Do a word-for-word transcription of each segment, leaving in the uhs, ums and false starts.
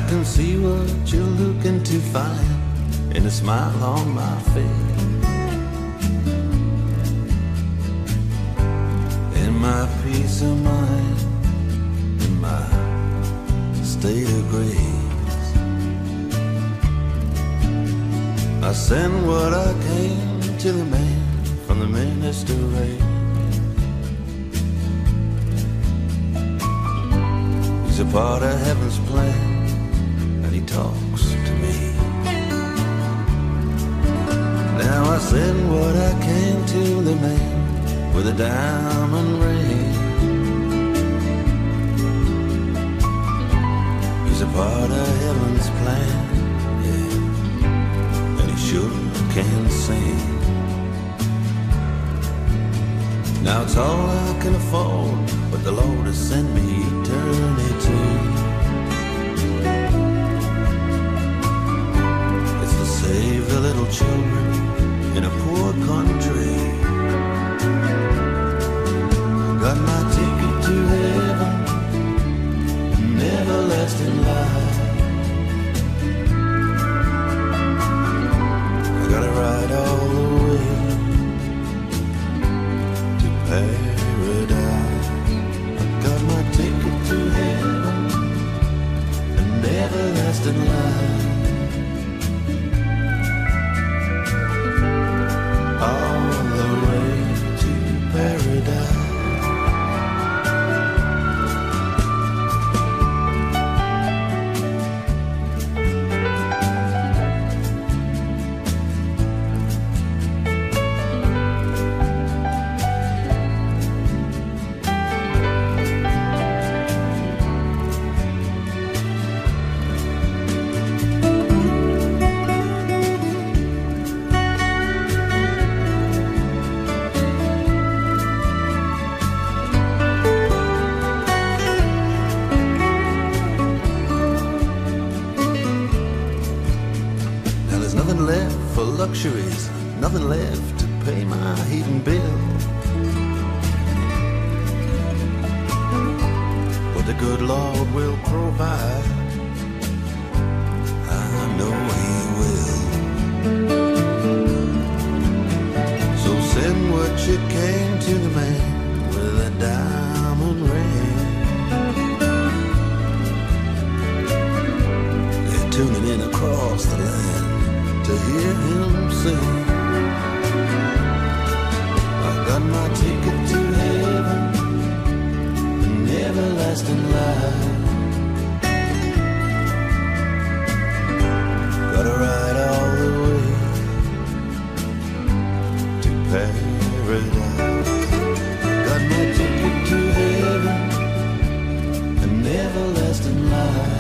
can see what you're looking to find in a smile on my face, in my peace of mind, in my state of grace. I send what I came to the man from the minister race. He's a part of heaven's plan, and he talks to me. Now I send what I came to the man with a diamond ring. He's a part of heaven's plan, yeah, and he sure can sing. Now it's all I can afford, but the Lord has sent me eternity. It's to save the little children in a poor country. Got my ticket to heaven, an everlasting life. I gotta ride all the way to paradise. I got my ticket to heaven, an everlasting life. All the way to paradise. Luxuries, nothing left to pay my heating bill. But the good Lord will provide, I know He will. So send what you came to the man with a diamond ring. They're tuning in across the land to hear him sing. I got my ticket to heaven, an everlasting life. Gotta ride all the way to paradise. Got my ticket to heaven, an everlasting life.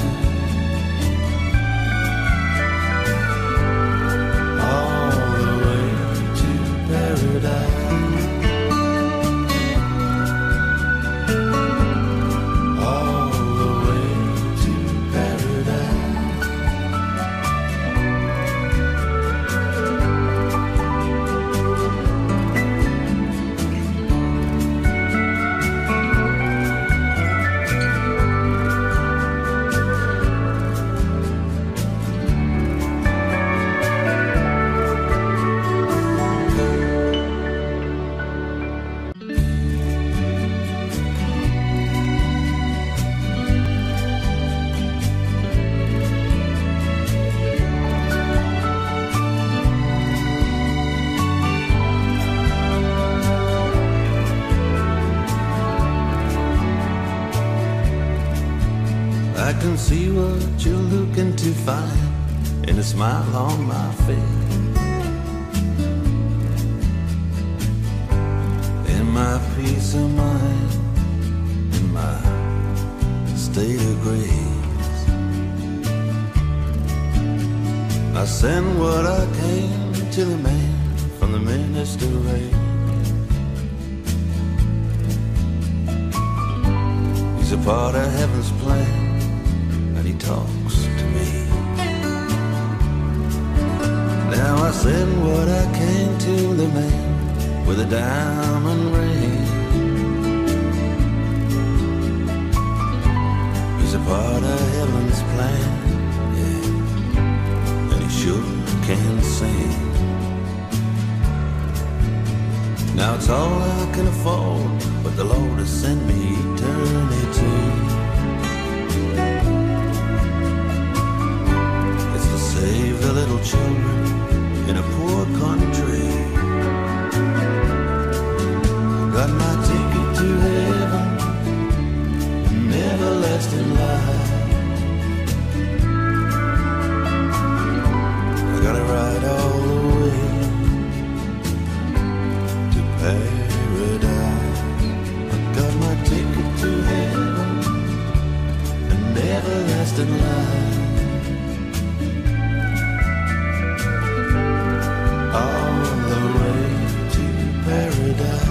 I can see what you're looking to find in a smile on my face, in my peace of mind, in my state of grace. I send what I came to the man from the minister race. He's a part of heaven's plan, and he talks to me. Now I send what I came to the man with a diamond ring. He's a part of heaven's plan, to send me eternity. It's to save the little children in a poor country. Got my ticket to heaven, an everlasting life. I gotta ride all the way to paradise. I got my ticket to heaven, an everlasting life. All the way to paradise.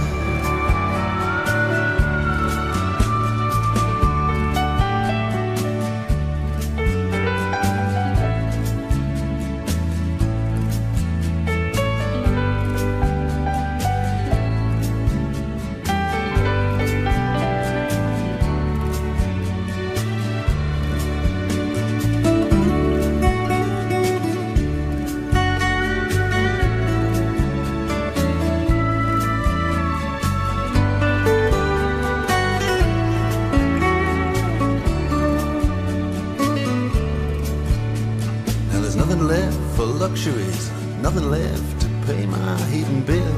Nothing left for luxuries, nothing left to pay my heating bill.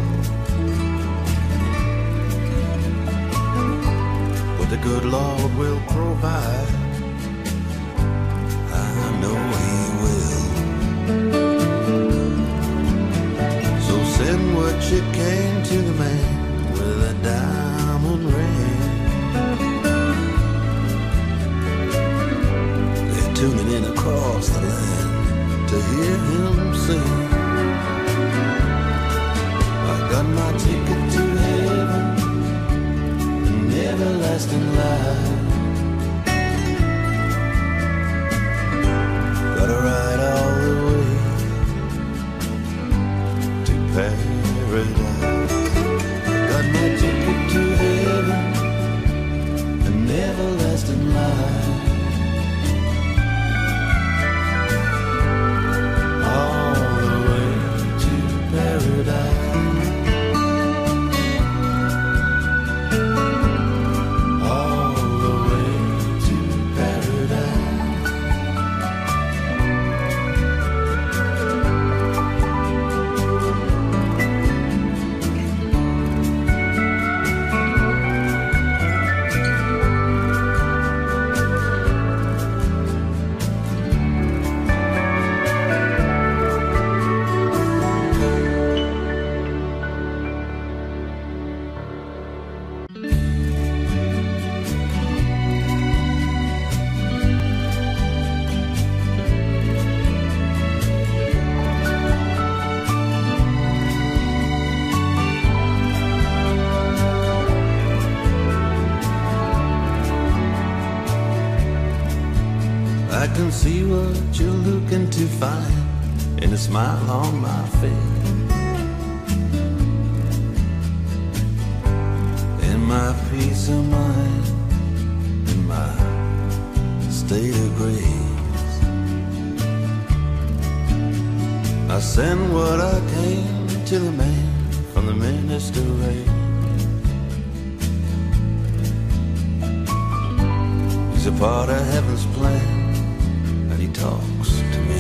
But the good Lord will provide, I know He will. So send what you can to the man with a diamond ring. They're tuning in across the land to hear him sing. I got my ticket to heaven, an everlasting life. Gotta ride all the way to paradise. Got my ticket to heaven, an everlasting life. I can see what you're looking to find in a smile on my face, in my peace of mind, in my state of grace. I send what I can to the man from the minister race. He's a part of heaven's plan, he talks to me.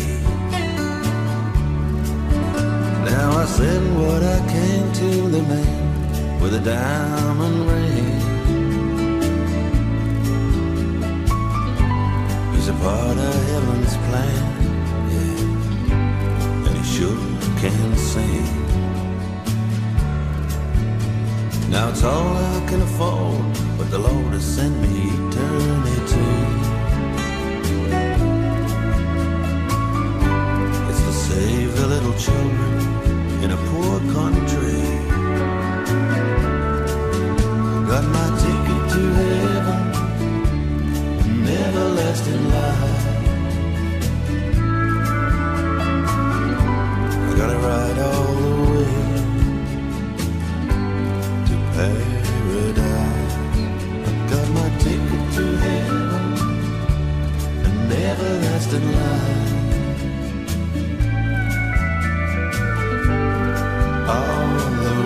Now I send what I can to the man with a diamond ring. He's a part of heaven's plan, yeah, and he sure can sing. Now it's all I can afford, but the Lord has sent me eternity. Save the little children in a poor country. Got my ticket to heaven, an everlasting life. I gotta ride all the way to paradise. I got my ticket to heaven, an everlasting life. All the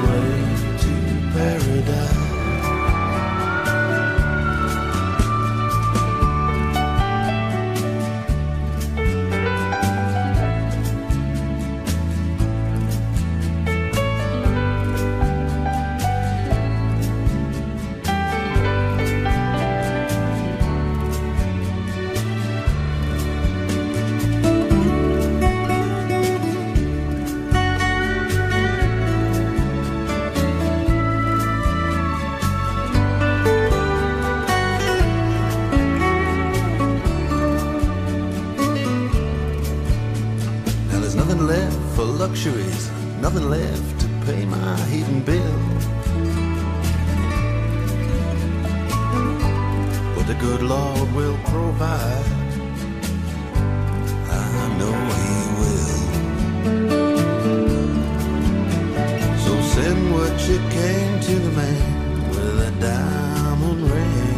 nothing left to pay my heating bill. But the good Lord will provide, I know He will. So send what you can to the man with a diamond ring.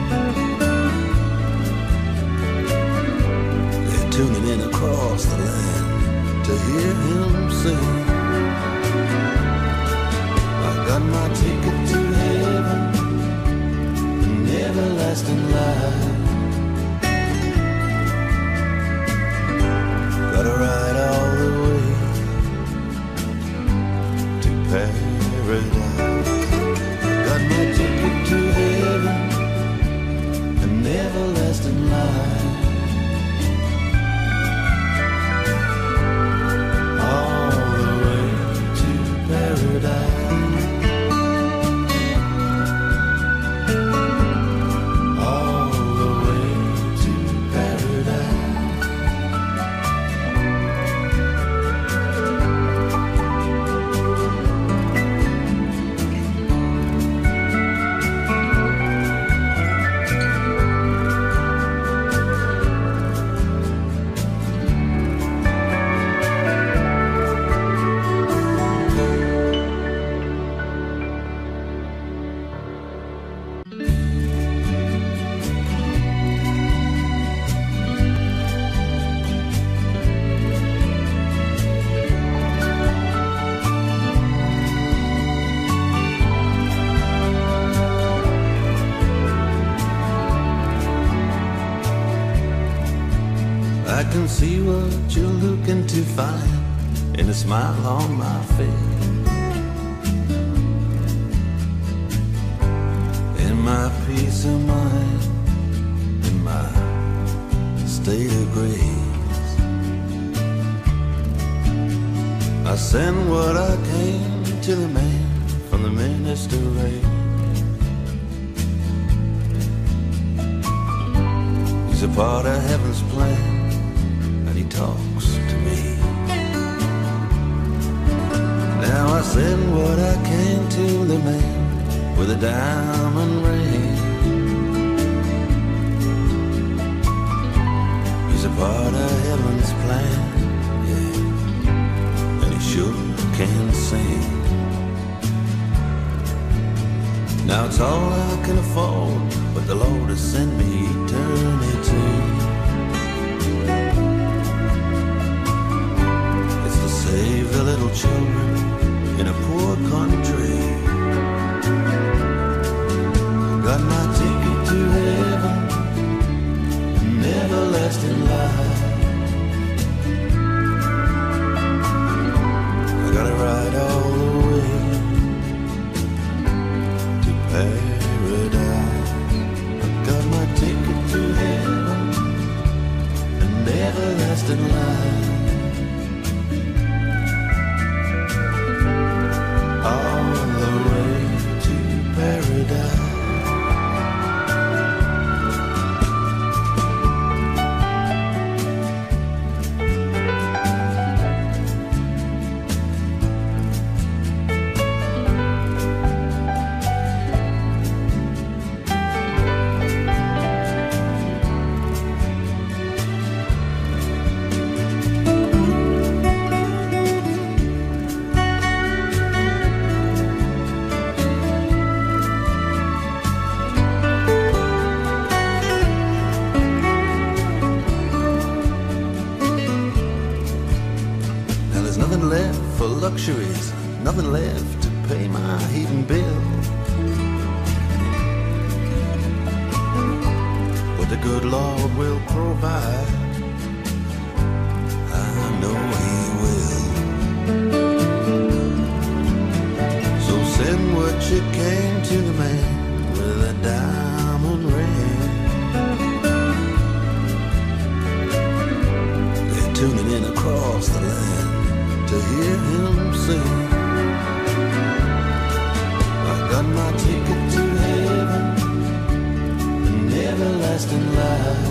They're tuning in across the land to hear him sing. I got my ticket to heaven, an everlasting life. Gotta ride all the way to paradise. Got my ticket to heaven, an everlasting life. I can see what you're looking to find in a smile on my face, in my peace of mind, in my state of grace. I send what I came to the man from the minister race. He's a part of heaven's plan, he talks to me. Now I send what I can to the man with a diamond ring. He's a part of heaven's plan, yeah, and he sure can sing. Now it's all I can afford, but the Lord has sent me eternity. Save the little children in a poor country. Got my ticket to heaven, an everlasting life. I gotta ride all the way to paradise. I got my ticket to heaven, an everlasting life. Nothing left for luxuries, nothing left to pay my heating bill. But the good Lord will provide, I know He will. So send what you can to the man with a diamond ring. They're tuning in across the land to hear him sing. I got my ticket to heaven, an everlasting life.